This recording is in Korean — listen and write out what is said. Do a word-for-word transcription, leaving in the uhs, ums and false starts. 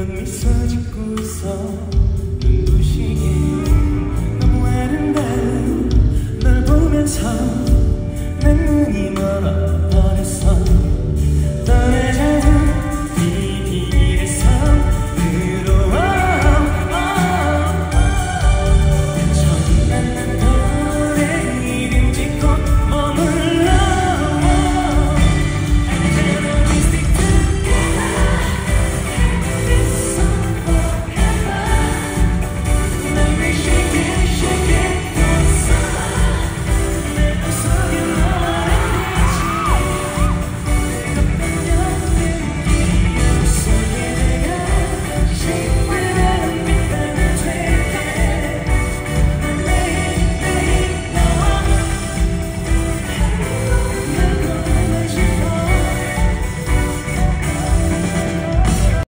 넌 미소 짓고 있어 눈부시게 너무 아름다운 널 보면서 난 눈이 멀어